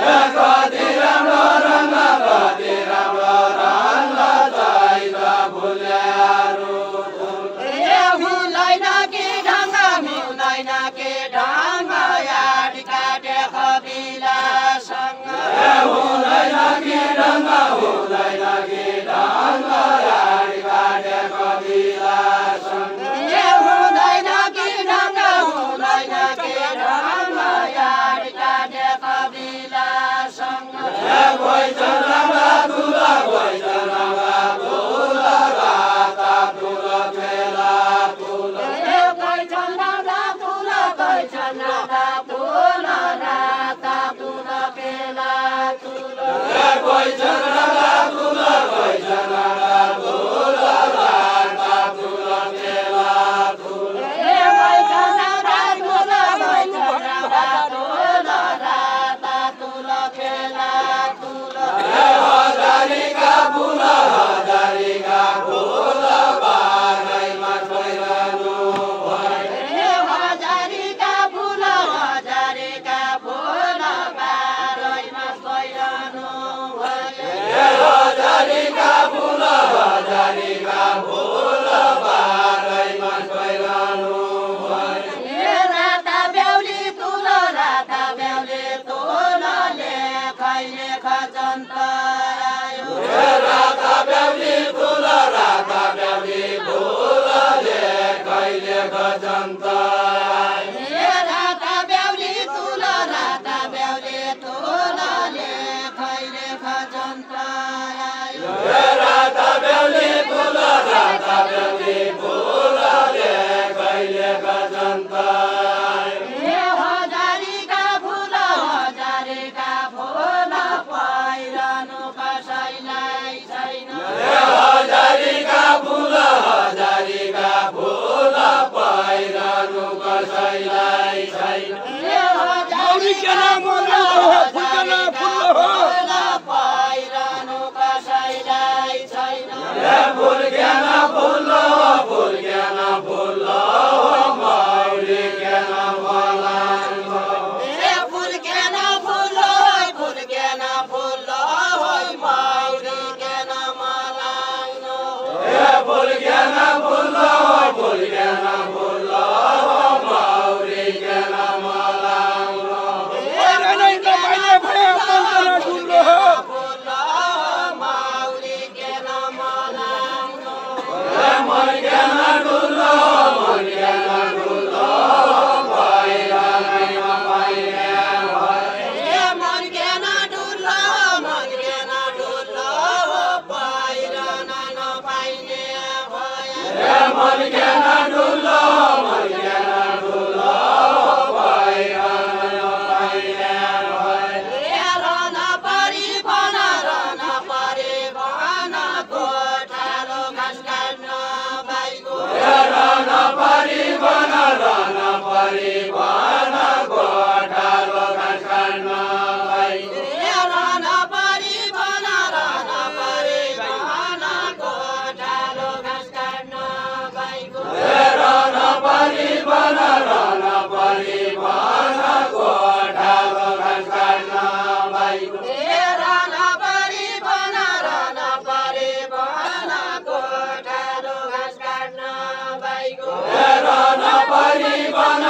कति राम्रो रङ्ग कति राम्रो रङ्ग दैल फुल्यारो हुँदैन कि ढङ्ग मिल्दैन कि ढङ्ग याद काटे कपिलासँग हुँदैन कि ढङ्ग हुँदैन कि ढङ्ग याद काटे कपिलासँग हुँदैन कि ढङ्ग हुँदैन कि ढङ्ग याद काटे कपिलासँग कोही चन्द्रमा फुल कोही चन्द्रमा फुल राता फुल खेला फुल कोही चन्द्रमा फुल कोही चन्द्रमा फुल राता फुल बेला फुल कोही चन्द्रमा फुल कोही चन्द्रमा फुल राता फुल खेला फुल कोही चन्द्रमा फुल कोही चन्द्रमा फुल राता फुल बेला फुल हजारीका फुल बारैमा छोइरहनु भयो हजारीका फुल बारैमा छोइरहनु भयो हजारीका फुल बारैमा छोइरहनु भयो राता बेहुली तुलले कहिले खजन्त आयो राता बेहुली फुलले कहिले गजन्त राता बेहुली तुलले कहिले खजन्त आयो राता बेहुली फुलले कहिले गजन्त हजारीका फुल पहिरनु कसैलाई छैन हजारीका फुल पहिरनु कसैलाई छैन पहिरनु कसैलाई छैन फुल ज्ञान फुल मौरी ज्ञान मलाङ्गो फुल ज्ञान फुल मौरी ज्ञान मलाङ्गो फुल ज्ञान फुल मौरी ज्ञान मलाङ्गो मौरी ज्ञान मलाङ्गो मन ज्ञान डुल्लो भैरवैमा पाइने भयो मन ज्ञान डुल्लो बाहिर नपाइने भयो मन ज्ञान डुल्लो भैरवैमा पाइने भयो रहन परि बन गोठालो घाँस काट्न बाइको रहन परि बन गोठालो घाँस काट्न पाइको रहन परि बन गोठालो घाँस काट्न बाइको रहन परि बन गोठालो घाँस काट्न पाइको रहन परि बन गोठालो घाँस काट्न बाइको रहन परि बन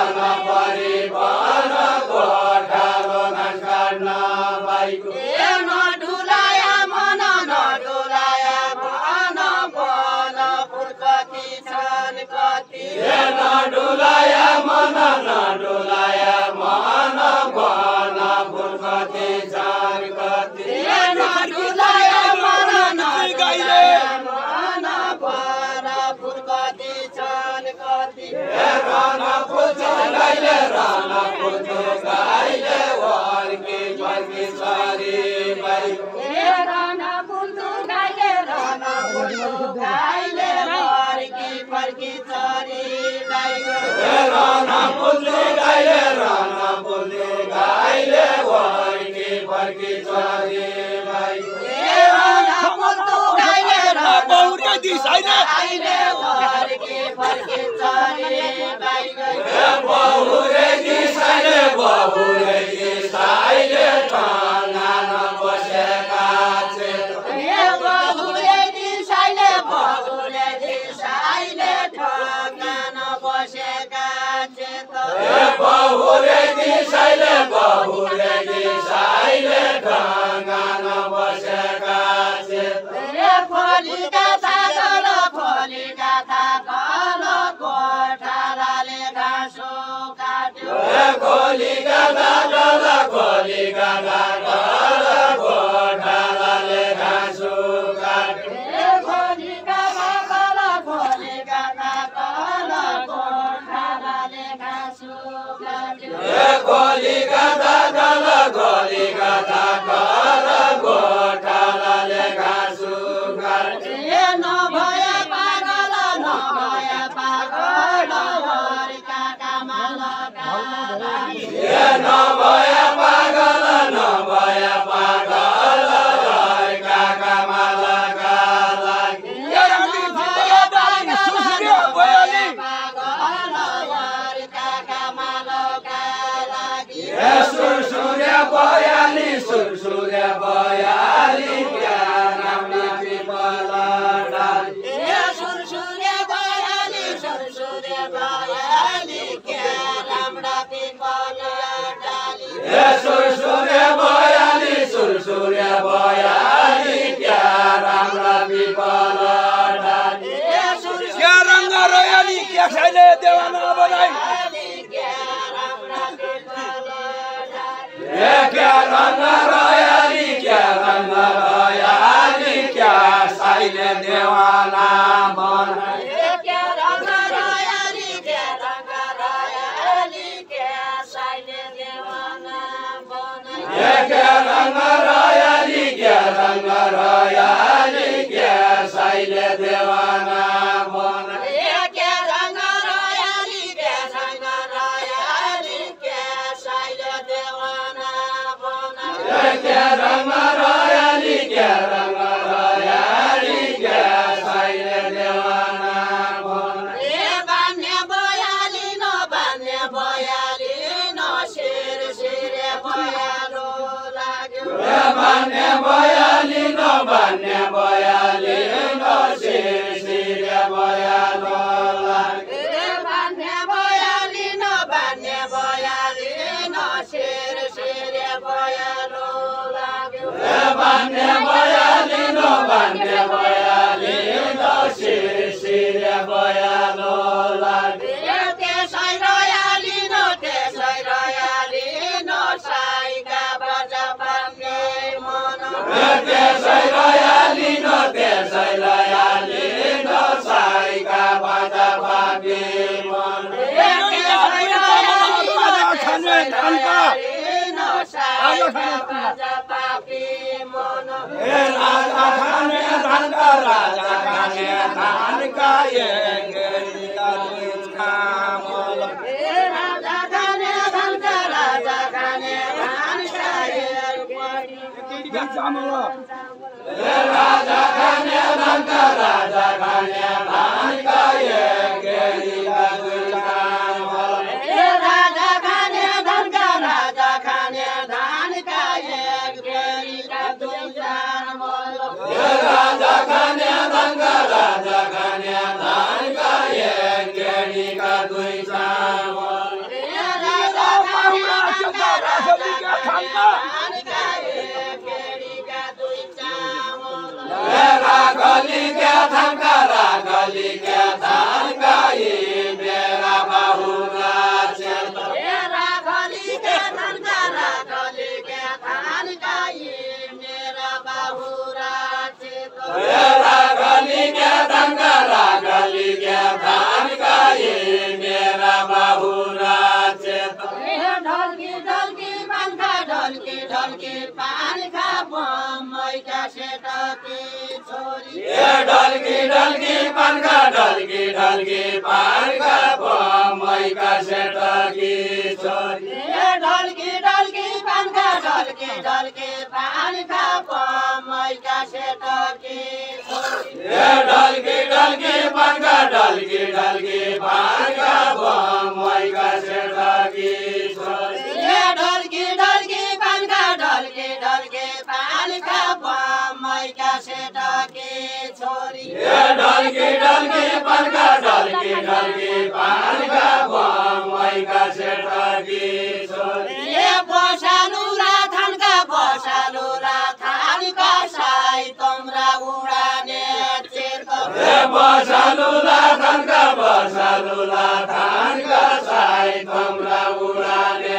गोठालो घाँस काट्न पाइको नडुलाया मन बल फुल कति छन् कति नडुलाया मन बन फुल कति छन् कति नडुलाया मन बल फुल कति छन् कति रहन फुल्छ गाईले वर्की छोरी बाइको रहन फुल्छु गाईले फर्की छोरी बाइको रहन फुल्ने गाईले वर्की फर्की छोरी बाइको रहन फुल्छु गाईले बहुरकै दिस हैन आइले वर्की फर्की छोरी बाइको बहुरे दिस अहिले बहुरे दिसाइले ढङ्गा नबसेका चेत खोलीका थाकल गोठालाले घाँसो काट्यो खोलीका थाकल गोठालाले घाँसो काट्यो खोलीका थाकल गोठालाले घाँसो काट्यो खोलीका थाकल गोठालाले घाँसो काट्यो नभए पागल हरिका कामल नभए पागल काका मालका लागि सुरसुर्या बयाली क्या नामले पिपल डाली सुरसुर्या बयाली क्या राम्रा पिपल डाली सुरसुर्या बयाली क्या राम्रा पिपल डाली क्या रंग रोयाली क्या छैले देवाना बनाई क्या रंग रोयाली क्या साइले देवाना बनाई क्या रंग रोयाली क्या साइले देवाना बनाई क्या रंग रोयाली क्या साइले देवाना बनाई क्या रंग रोयाली क्या साइले देवाना बनाई क्या रंग रोयाली क्या साइले देवाना बनाई बान्ने बयाली नो शिर बयालो लाग्यो बान्ने बयाली नो शिर बयालो लाग्यो बान्ने बयाली नो शिर बयालो लाग्यो बान्ने बयाली नो शिर बयालो लाग्यो त्यसै रोयाली नो साइका बजा बान्ने मन त्यसै रोयाली नो साइका बाजा बागे मन राजा खाने धान का ये गेरिका दुष्कामल राजा खाने धान का राजा खाने धान का ये गेरिका दुष्कामल राजा खाने धान का एक गेरिका दुष्कामल राजा खाने धान का ये गेरिका दुष्कामल रागली क्या धान का ये मेरा बाहुरा चेता रागली के धान का ये मेरा बाहुरा चेतो रागली क्या धान का ये मेरा बाहुरा चेता ढलकी पान खा बम्बई का सेटकी छोरी ढलकी पान का बम्बई का सेटकी छोरी ढलकी पान खा बम्बई का सेटकी छोरी ढलकी पान का बम्बई का सेटकी छोरी ढलकी पान खा बम्बई का सेटकी छोरी ढलकी पान का बम्बई मैका सेठकी छोरी बसालु रा थानका बसालु रा थानका साई तम्रा उडाने चेर्को बसालुला थानका बसालुला थानका साई तम्रा उडाने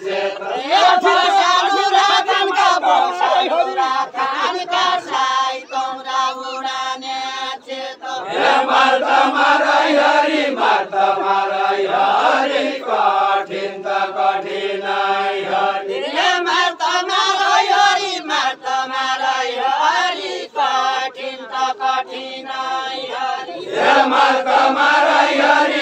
बसालु रा थानका बसालु रा थानका साई तम्रा उडाने चेर्को मार्ता मारै हरि कठिन त कठिनाइ हरि मार्ता मारै हरि कठिन त कठिनाइ हरि मार्ता मारै हरि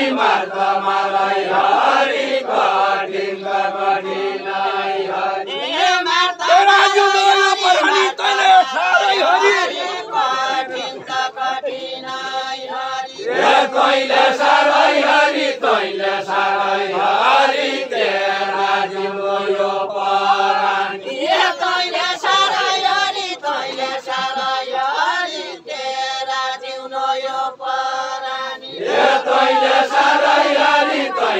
कठिन त कठिनाइ हरि राजु दोयो परहनी तैले सारै हरि कठिन त कठिनाइ हरि तैले सारै हरि तेरा जिम्रो यो परानी तैले सारै हरि तेरा जिउनो यो परानी तैले सारै हरि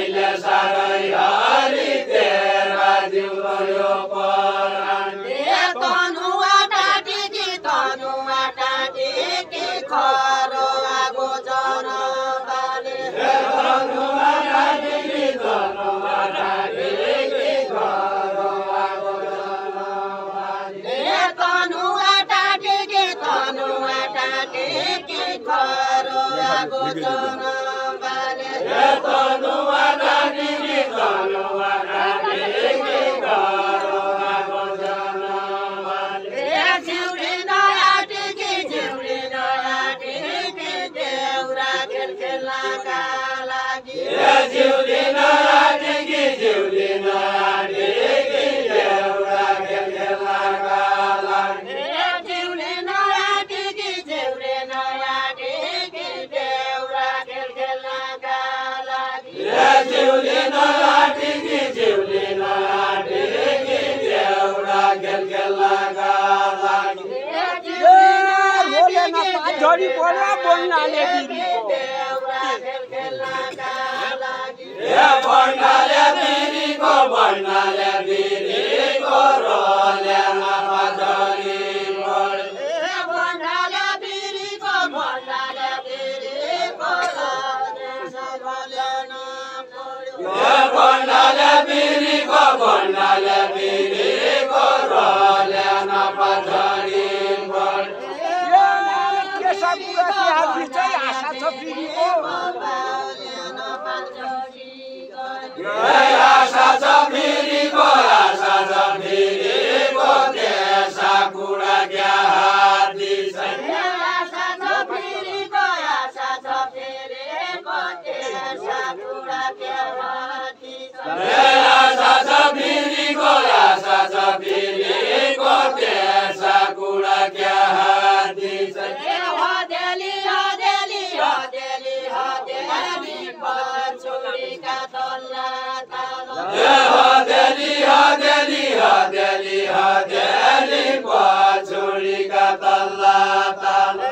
तेरा जिम्रो यो परानी तनुवा टाटी खरो आगो जन बाले तनुवा टाटी खरो आगो जन बाले जिउरी नयाँ टिकी देउरा खेल खेल्नका लागि जिउली नयाँ टिकी देउरा खेल खेल्नका लागि जिउरी नयाँ टिकी देउरा खेल खेल्नका लागि जिउली नयाँ टिकी देउरा खेल खेल्नका लागि बोले न पाँचड़ी बोला बोलनाले बिरीको देउरा खेल खेल्नका लागि वर्णाले बिरीको रोले नपाजरी पढ्यो भन्नाले बिरीको सबलन पढ्यो वर्णाले बिरीको रोले नपाजरी पढ्यो केसा कुरा के हात चाहिँ आशा छ बिरीको आशा छ बिरीको त्यसा कुरा क्या हाती छैन आशा छ बिरीको त्यसा कुरा क्या हाती छ आशा छ बिरीको त्यसा कुरा क्या हाती छैन छोरीका तल्ला तालो हदेली पछोडीका तल्ला तालो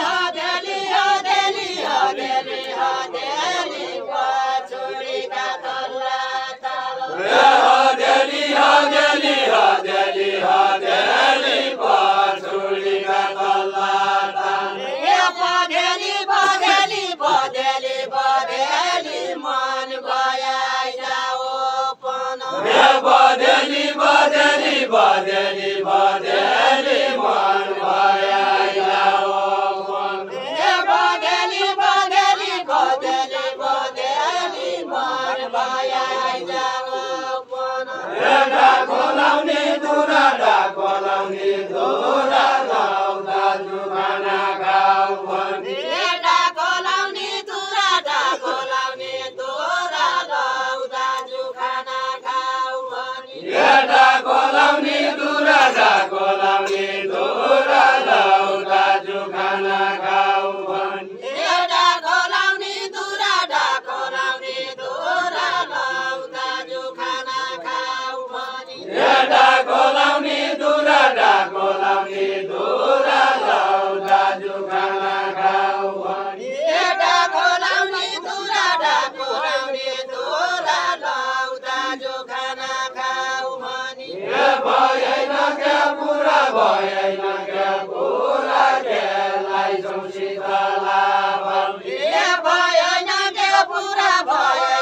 छोरीका तल्ला तालो हदेली पछोडीका तल्ला तालो बदेली मन गया जाओ पन बदेली मन भया जाओ मन बदेली मन गया जाओ पन डाको लाउने दुरा लाउँदा जुखाना गाउँ भनी डाको लाउने दुरा लाउँदा जुखाना खाऊ भनी भएन के पुरा खेललाई शीतला भएन के पुरा भएन